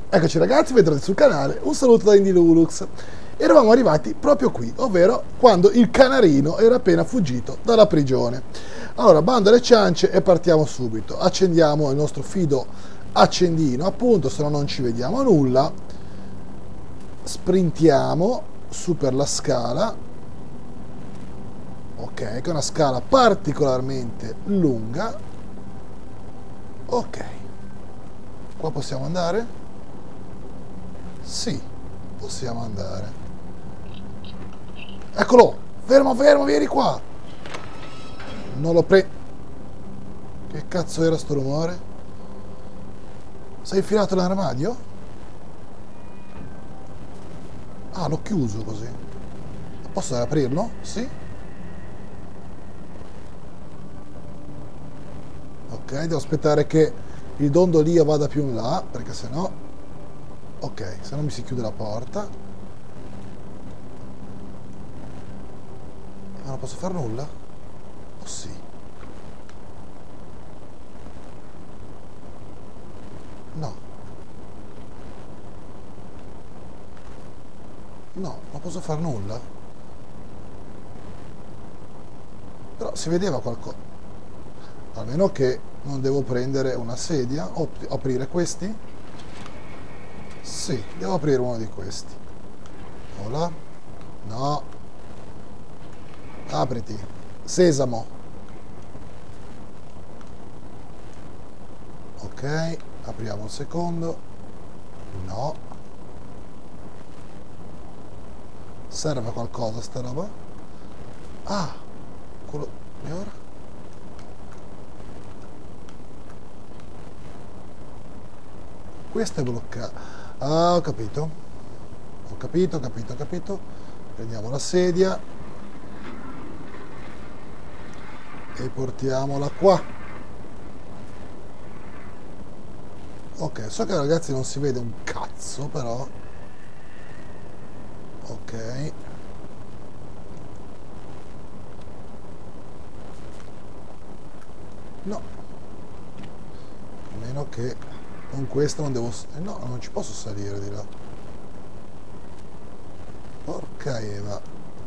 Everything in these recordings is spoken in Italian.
Eccoci ragazzi, bentornati sul canale, un saluto da Indilulux. Eravamo arrivati proprio qui, ovvero quando il canarino era appena fuggito dalla prigione. Allora, bando alle ciance e partiamo subito. Accendiamo il nostro fido accendino, appunto, se no non ci vediamo nulla. Sprintiamo su per la scala. Ok, che è una scala particolarmente lunga. Ok, qua possiamo andare? Sì, possiamo andare. Eccolo! Fermo, fermo, vieni qua! Non lo pre... Che cazzo era sto rumore? Sei infilato nell'armadio? Ah, l'ho chiuso così. Posso aprirlo? Sì? Ok, devo aspettare che il dondolio vada più in là, perché sennò... Ok, se no mi si chiude la porta. Ma non posso fare nulla? Oh sì. No. No, non posso fare nulla. Però si vedeva qualcosa. Almeno che non devo prendere una sedia o aprire questi? Sì, devo aprire uno di questi. Voilà. No. Apriti. Sesamo. Ok, apriamo il secondo. No. Serve a qualcosa sta roba? Ah, quello... E ora? Questo è bloccato. Ah, ho capito. Ho capito, ho capito, ho capito. Prendiamo la sedia e portiamola qua. Ok, so che ragazzi non si vede un cazzo, però. Ok. No. A meno che con questo non devo... no, non ci posso salire di là. Porca Eva.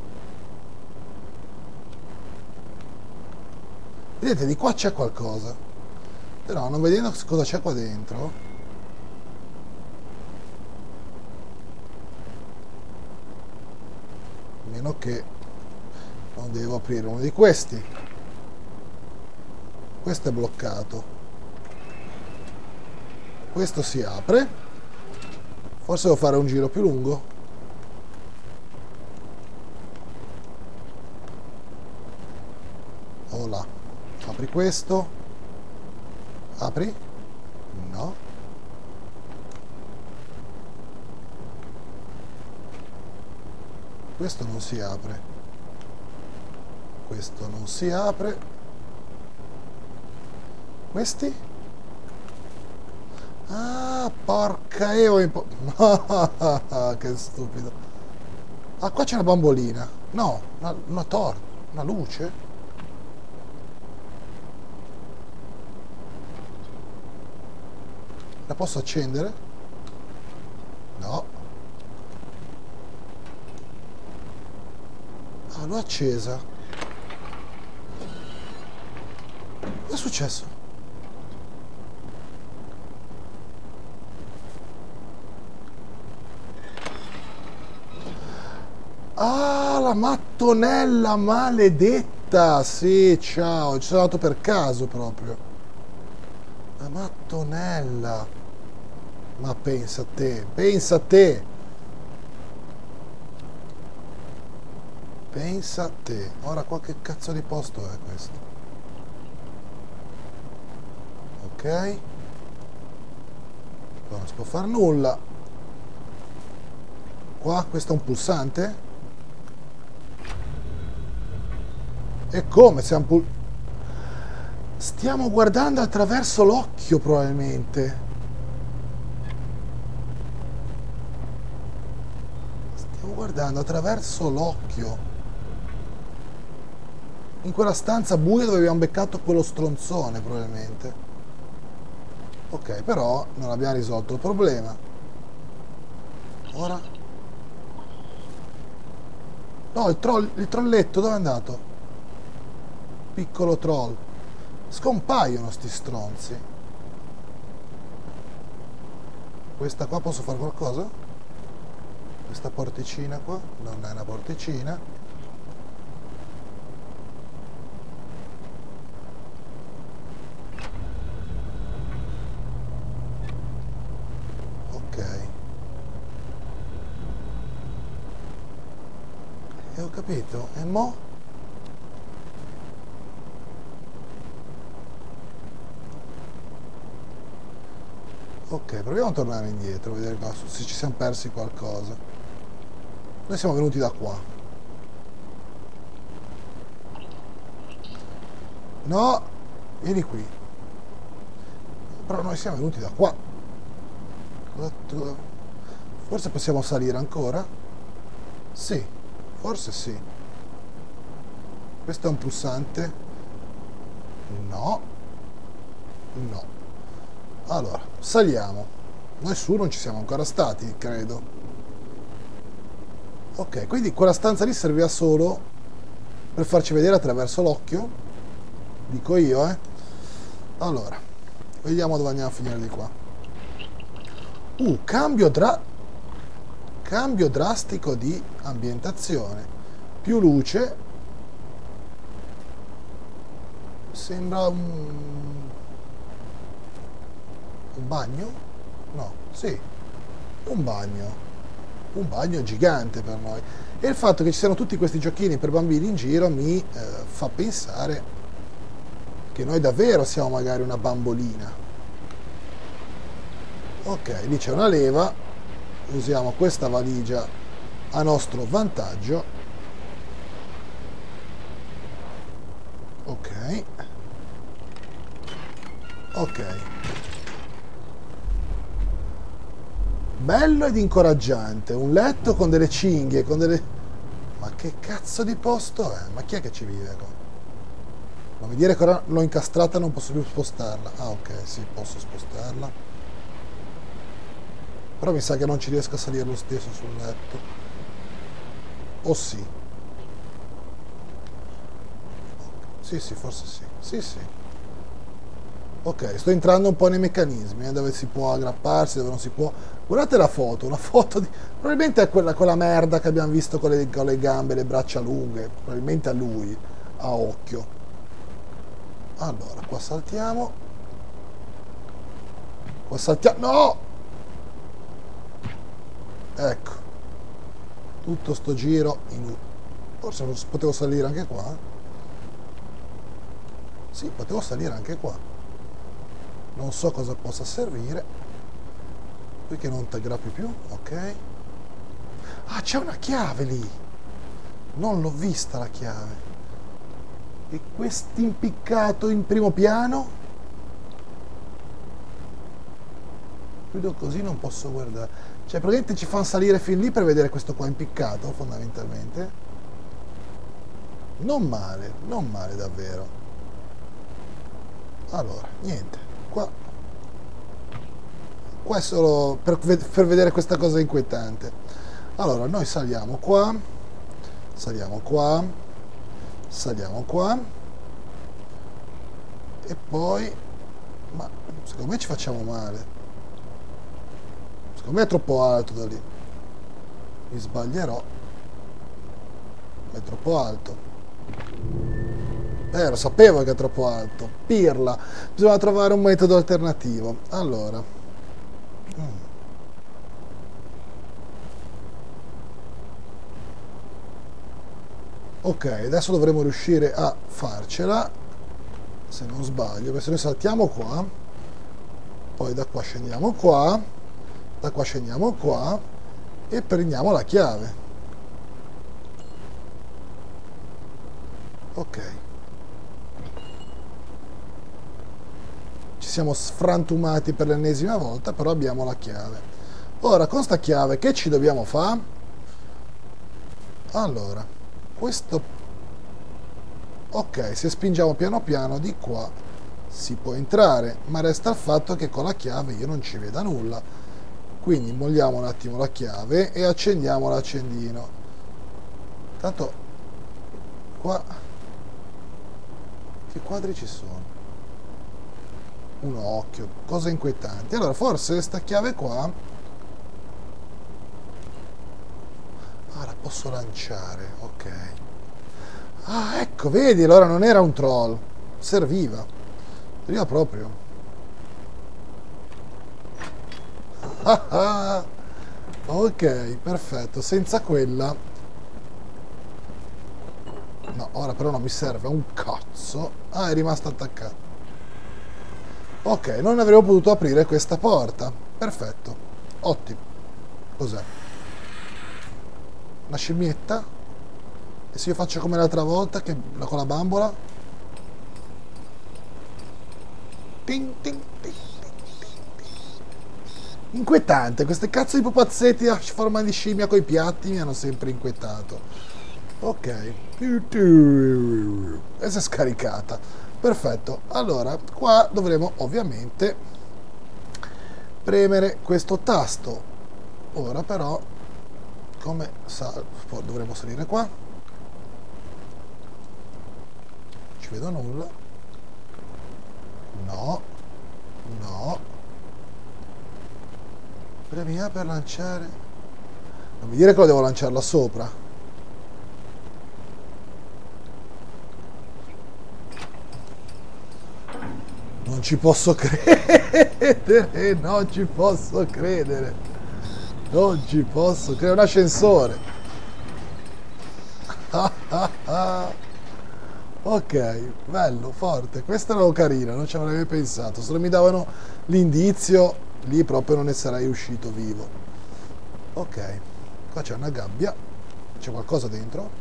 Vedete, di qua c'è qualcosa. Però non vedendo cosa c'è qua dentro... A meno che non devo aprire uno di questi. Questo è bloccato. Questo si apre. Forse devo fare un giro più lungo. Oh là. Apri questo. Apri. No. Questo non si apre. Questo non si apre. Questi? Ah, porca Eva. Che stupido. Ah, qua c'è una bambolina. No, una torta. Una luce. La posso accendere? No. Ah, l'ho accesa. Cosa è successo? Ah, la mattonella maledetta! Sì, ciao, ci sono andato per caso proprio. La mattonella. Ma pensa a te, pensa a te. Pensa a te. Ora qua che cazzo di posto è questo? Ok. Qua non si può fare nulla. Qua, questo è un pulsante? E come? Stiamo guardando attraverso l'occhio probabilmente. Stiamo guardando attraverso l'occhio. In quella stanza buia dove abbiamo beccato quello stronzone probabilmente. Ok, però non abbiamo risolto il problema. Ora? No, il trolletto dove è andato? Piccolo troll. Scompaiono sti stronzi. Questa qua posso fare qualcosa? Questa porticina qua? Non è una porticina. Ok. E ho capito. E mo'? Ok, proviamo a tornare indietro, vedere se ci siamo persi qualcosa. Noi siamo venuti da qua. No, vieni qui. Però noi siamo venuti da qua. Forse possiamo salire ancora? Sì, forse sì. Questo è un pulsante? No. No. Allora, saliamo. Noi su non ci siamo ancora stati, credo. Ok, quindi quella stanza lì serviva solo per farci vedere attraverso l'occhio. Dico io, eh. Allora, vediamo dove andiamo a finire di qua. Cambio drastico di ambientazione. Più luce. Sembra un bagno? No, sì, un bagno gigante per noi. E il fatto che ci siano tutti questi giochini per bambini in giro mi fa pensare che noi davvero siamo magari una bambolina. Ok, lì c'è una leva, usiamo questa valigia a nostro vantaggio. Ok. Ok. Bello ed incoraggiante, un letto con delle cinghie, con delle... Ma che cazzo di posto è? Ma chi è che ci vive qua? Non mi dire che ora l'ho incastrata e non posso più spostarla. Ah ok, sì, posso spostarla. Però mi sa che non ci riesco a salire lo stesso sul letto. O sì? Sì, sì, forse sì. Sì, sì. Ok, sto entrando un po' nei meccanismi, dove si può aggrapparsi, dove non si può. Guardate la foto, una foto di... Probabilmente è quella merda che abbiamo visto con le gambe, le braccia lunghe. Probabilmente a lui, a occhio. Allora, qua saltiamo. Qua saltiamo... No! Ecco. Tutto sto giro in... Forse potevo salire anche qua. Sì, potevo salire anche qua. Non so cosa possa servire. Qui che non ti aggrappi più, ok. Ah, c'è una chiave lì. Non l'ho vista la chiave. E quest'impiccato in primo piano? Chiudo così, non posso guardare. Cioè, praticamente ci fanno salire fin lì per vedere questo qua impiccato, fondamentalmente. Non male davvero. Allora, niente. Qua è solo per vedere questa cosa inquietante. Allora, noi saliamo qua, saliamo qua, saliamo qua e poi, ma secondo me ci facciamo male. Secondo me è troppo alto da lì. Mi sbaglierò. È troppo alto. Lo sapevo che è troppo alto. Pirla. Bisogna trovare un metodo alternativo. Allora. Ok, adesso dovremo riuscire a farcela, se non sbaglio, perché se noi saltiamo qua, poi da qua scendiamo qua, da qua scendiamo qua e prendiamo la chiave. Ok. Ci siamo sfrantumati per l'ennesima volta, però abbiamo la chiave. Ora, con sta chiave, che ci dobbiamo fare? Allora, questo... Ok, se spingiamo piano piano di qua si può entrare, ma resta il fatto che con la chiave io non ci veda nulla. Quindi molliamo un attimo la chiave e accendiamo l'accendino. Tanto qua che quadri ci sono? Un occhio, cose inquietanti. Allora forse sta chiave qua la posso lanciare, ok. Ah, ecco, vedi, allora non era un troll, serviva proprio. Ok, perfetto, senza quella no, ora però non mi serve un cazzo. Ah, è rimasto attaccato. Ok, non avremmo potuto aprire questa porta. Perfetto, ottimo. Cos'è? Una scimmietta? E se io faccio come l'altra volta che con la bambola? Ting, ting, ting, ting, ting. Inquietante, queste cazzo di pupazzetti a forma di scimmia coi piatti mi hanno sempre inquietato. Ok, e si è scaricata. Perfetto, allora qua dovremo ovviamente premere questo tasto. Ora però come dovremo salire qua. Ci vedo nulla. No, no. Premi A per lanciare. Non mi dire che lo devo lanciarla sopra. Non ci posso credere, non ci posso credere. Non ci posso credere, un ascensore. Ok, bello, forte. Questa era carina, non ci avrei mai pensato. Se non mi davano l'indizio, lì proprio non ne sarei uscito vivo. Ok, qua c'è una gabbia. C'è qualcosa dentro?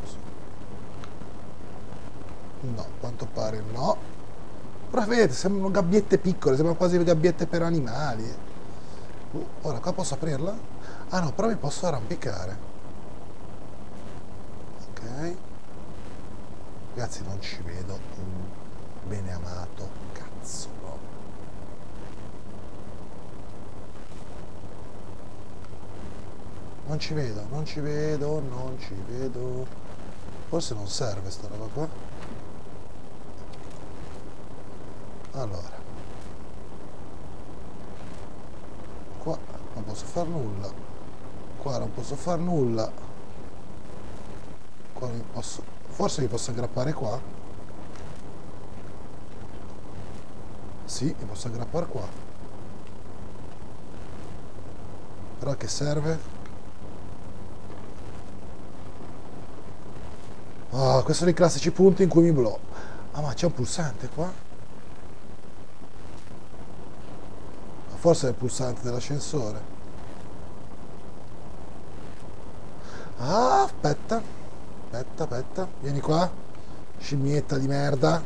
No, a quanto pare no. Però vedete, sembrano gabbiette piccole, sembrano quasi gabbiette per animali. Ora qua posso aprirla? Ah no, però mi posso arrampicare. Ok. Ragazzi, non ci vedo un bene amato. Cazzo, no. Non ci vedo, non ci vedo, non ci vedo. Forse non serve sta roba qua. Allora, qua non posso far nulla, qua non posso far nulla, qua mi posso, forse mi posso aggrappare qua, sì, mi posso aggrappare qua, però che serve? Ah, questi sono i classici punti in cui mi blocco. Ah, ma c'è un pulsante qua? Forse è il pulsante dell'ascensore. Ah, aspetta. Aspetta, aspetta. Vieni qua. Scimmietta di merda.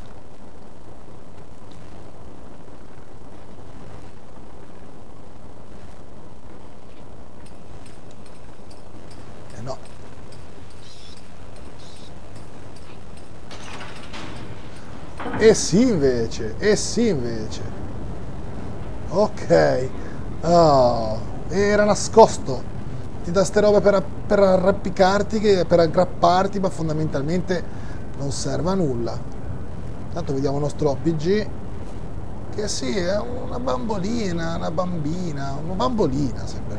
No. E sì invece. E sì invece. Ok. Oh, era nascosto. Ti dà ste robe per arrampicarti, per aggrapparti, ma fondamentalmente non serve a nulla. Tanto vediamo il nostro OPG, che sì, è una bambolina, una bambolina sempre.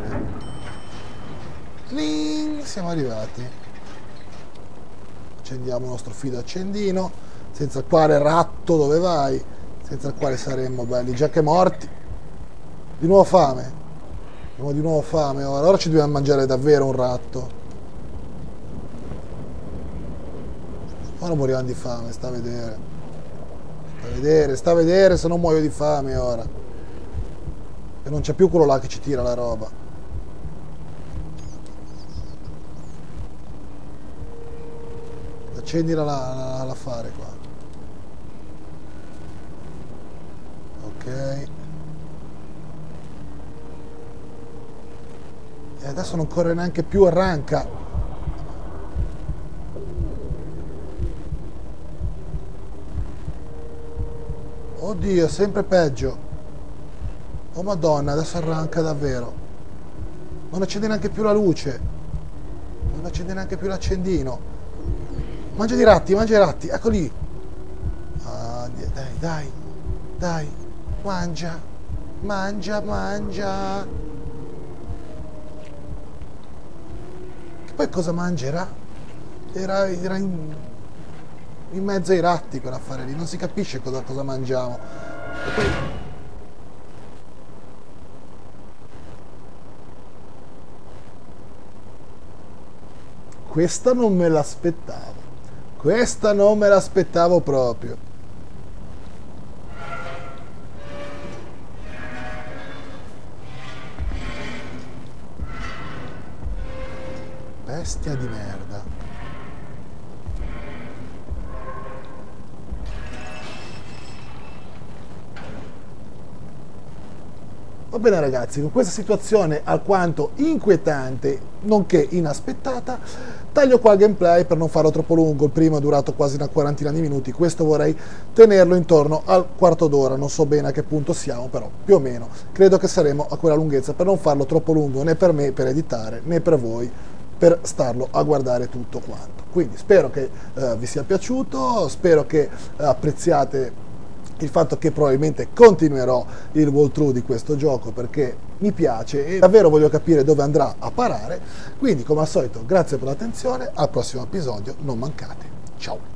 Cling, siamo arrivati. Accendiamo il nostro filo accendino, senza il quale ratto dove vai, senza il quale saremmo belli già che morti. Di nuovo fame. Abbiamo di nuovo fame ora. Ora ci dobbiamo mangiare davvero un ratto. Ora moriamo di fame, sta a vedere. Sta a vedere, sta a vedere se non muoio di fame ora. E non c'è più quello là che ci tira la roba. Accendila la fare qua. Ok. E adesso non corre neanche più, arranca. Oddio, sempre peggio. Oh madonna, adesso arranca davvero. Non accende neanche più la luce. Non accende neanche più l'accendino. Mangia i ratti, ecco lì. Ah, dai, mangia, mangia. Che poi cosa mangerà? Era in mezzo ai ratti quell'affare lì, non si capisce cosa mangiamo. E poi... Questa non me l'aspettavo. Questa non me l'aspettavo proprio. Bestia di merda. Va bene ragazzi, con questa situazione alquanto inquietante, nonché inaspettata, taglio qua il gameplay per non farlo troppo lungo. Il primo è durato quasi una quarantina di minuti, questo vorrei tenerlo intorno al quarto d'ora, non so bene a che punto siamo, però più o meno credo che saremo a quella lunghezza per non farlo troppo lungo né per me per editare né per voi per starlo a guardare tutto quanto. Quindi spero che vi sia piaciuto, spero che apprezziate il fatto che probabilmente continuerò il walkthrough di questo gioco perché mi piace e davvero voglio capire dove andrà a parare. Quindi come al solito grazie per l'attenzione, al prossimo episodio non mancate, ciao.